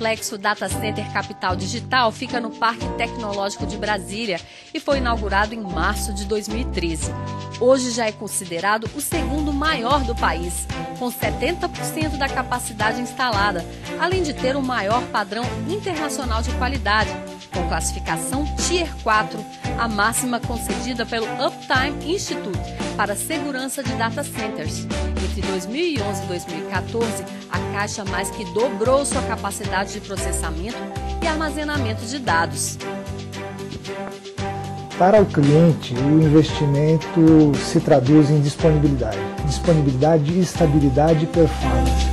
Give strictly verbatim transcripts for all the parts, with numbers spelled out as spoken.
complexo Data Center Capital Digital fica no Parque Tecnológico de Brasília e foi inaugurado em março de dois mil e treze. Hoje já é considerado o segundo maior do país, com setenta por cento da capacidade instalada, além de ter o maior padrão internacional de qualidade, com classificação Tier quatro, a máxima concedida pelo Uptime Institute para a segurança de data centers. Entre dois mil e onze e dois mil e quatorze, a Caixa mais que dobrou sua capacidade de processamento e armazenamento de dados. Para o cliente, o investimento se traduz em disponibilidade. Disponibilidade, estabilidade e performance.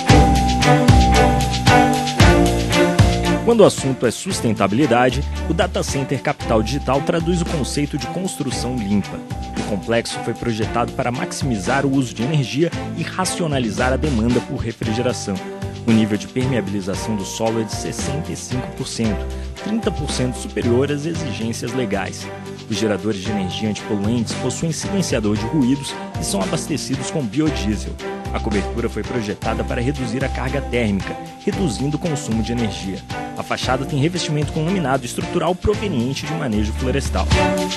Quando o assunto é sustentabilidade, o Data Center Capital Digital traduz o conceito de construção limpa. O complexo foi projetado para maximizar o uso de energia e racionalizar a demanda por refrigeração. O nível de permeabilização do solo é de sessenta e cinco por cento, trinta por cento superior às exigências legais. Os geradores de energia antipoluentes possuem silenciador de ruídos e são abastecidos com biodiesel. A cobertura foi projetada para reduzir a carga térmica, reduzindo o consumo de energia. A fachada tem revestimento com laminado estrutural proveniente de manejo florestal.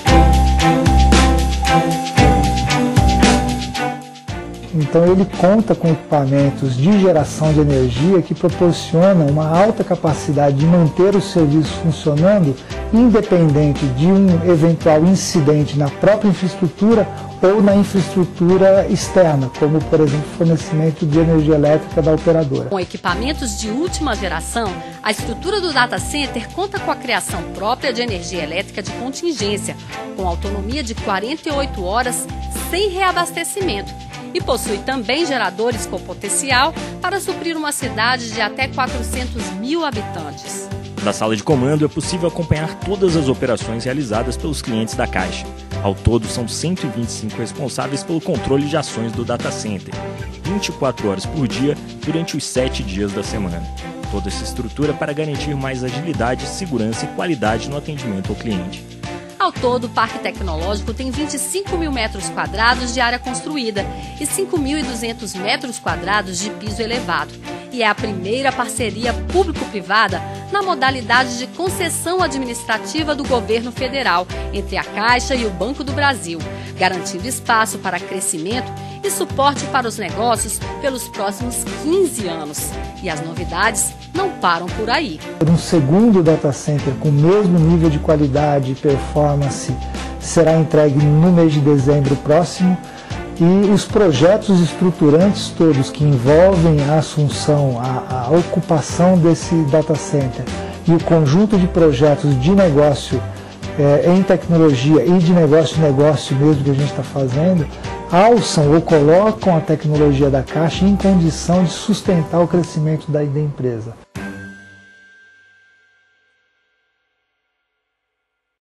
Então ele conta com equipamentos de geração de energia que proporcionam uma alta capacidade de manter o serviço funcionando, independente de um eventual incidente na própria infraestrutura ou na infraestrutura externa, como por exemplo o fornecimento de energia elétrica da operadora. Com equipamentos de última geração, a estrutura do data center conta com a criação própria de energia elétrica de contingência, com autonomia de quarenta e oito horas sem reabastecimento. E possui também geradores com potencial para suprir uma cidade de até quatrocentos mil habitantes. Da sala de comando é possível acompanhar todas as operações realizadas pelos clientes da Caixa. Ao todo, são cento e vinte e cinco responsáveis pelo controle de ações do data center, vinte e quatro horas por dia durante os sete dias da semana. Toda essa estrutura para garantir mais agilidade, segurança e qualidade no atendimento ao cliente. Ao todo, o Parque Tecnológico tem vinte e cinco mil metros quadrados de área construída e cinco mil e duzentos metros quadrados de piso elevado. E é a primeira parceria público-privada na modalidade de concessão administrativa do governo federal entre a Caixa e o Banco do Brasil, garantindo espaço para crescimento e suporte para os negócios pelos próximos quinze anos. E as novidades não param por aí. Um segundo data center com o mesmo nível de qualidade e performance será entregue no mês de dezembro próximo. E os projetos estruturantes todos que envolvem a assunção, a, a ocupação desse data center e o conjunto de projetos de negócio é, em tecnologia e de negócio negócio mesmo que a gente está fazendo, alçam ou colocam a tecnologia da Caixa em condição de sustentar o crescimento da, da empresa.